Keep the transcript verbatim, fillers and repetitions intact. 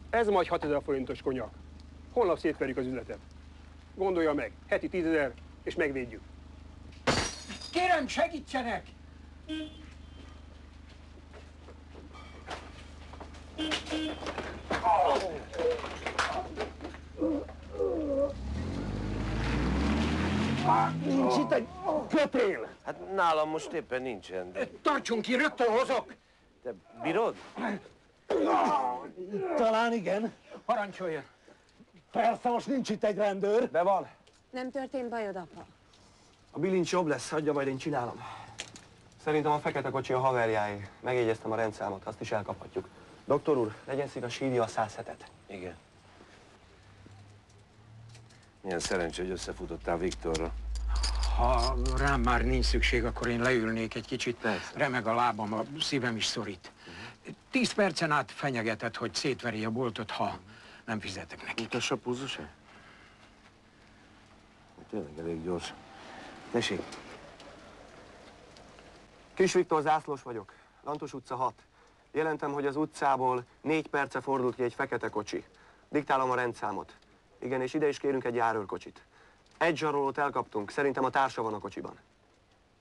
Ez majd hatezer forintos konyak. Holnap szétverjük az üzletet. Gondolja meg, heti tízezer, és megvédjük. Kérem, segítsenek! Nincs itt egy kötél! Hát nálam most éppen nincsen, de... Tartson ki, rögtön hozok! Te bírod? Talán igen. Parancsoljon! Persze, most nincs itt egy rendőr. De van. Nem történt bajod, apa? A bilincs jobb lesz, hagyja, majd én csinálom. Szerintem a fekete kocsi a haverjáé. Megjegyeztem a rendszámot, azt is elkaphatjuk. Doktor úr, legyen szíves, hívja a száz hetet. Igen. Milyen szerencsé, hogy összefutottál Viktorra. Ha rám már nincs szükség, akkor én leülnék egy kicsit. Persze. Remeg a lábam, a szívem is szorít. Tíz percen át fenyegetett, hogy szétveri a boltot, ha nem fizetek neki. Mutassa a pulzusát? Tényleg elég gyors. Tessék. Kis Viktor, zászlós vagyok. Lantos utca hat. Jelentem, hogy az utcából négy perce fordult ki egy fekete kocsi. Diktálom a rendszámot. Igen, és ide is kérünk egy járőrkocsit. Egy zsarolót elkaptunk, szerintem a társa van a kocsiban.